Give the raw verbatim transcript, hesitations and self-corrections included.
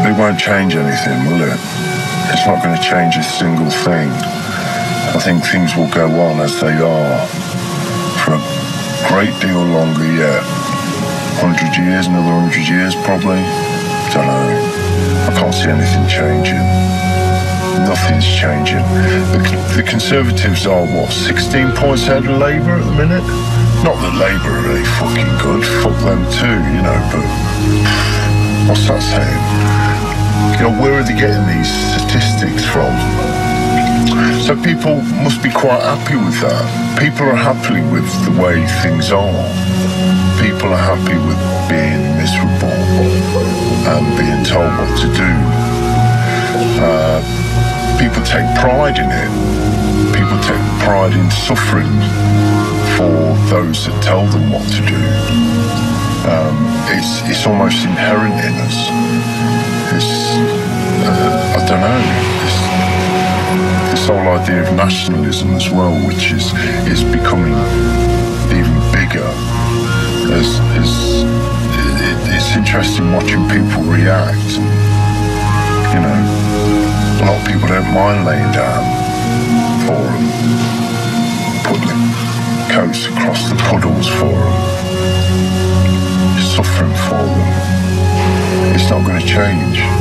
But it won't change anything, will it? It's not going to change a single thing. I think things will go on as they are for a great deal longer yet. Hundred years, another hundred years probably. Don't know. I can't see anything changing. Nothing's changing. The, the Conservatives are, what, sixteen points ahead of Labour at the minute? Not that Labour are really fucking good. Fuck them too, you know, but what's that saying? You know, where are they getting these statistics from? So people must be quite happy with that. People are happy with the way things are. People are happy with being miserable and being told what to do. Uh, people take pride in it. People take pride in suffering for those that tell them what to do. Um, it's, it's almost inherent in us. It's, uh, I don't know, it's, this whole idea of nationalism as well, which is, is becoming even bigger. As, as, it, it's interesting watching people react. You know, a lot of people don't mind laying down for them, putting coats across the puddles for them, suffering for them. It's not going to change.